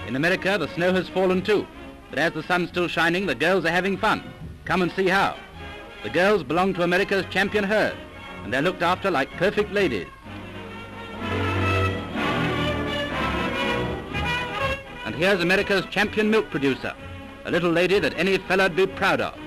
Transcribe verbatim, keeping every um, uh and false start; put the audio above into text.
In America, the snow has fallen too, but as the sun's still shining, the girls are having fun. Come and see how. The girls belong to America's champion herd, and they're looked after like perfect ladies. And here's America's champion milk producer, a little lady that any fella'd be proud of.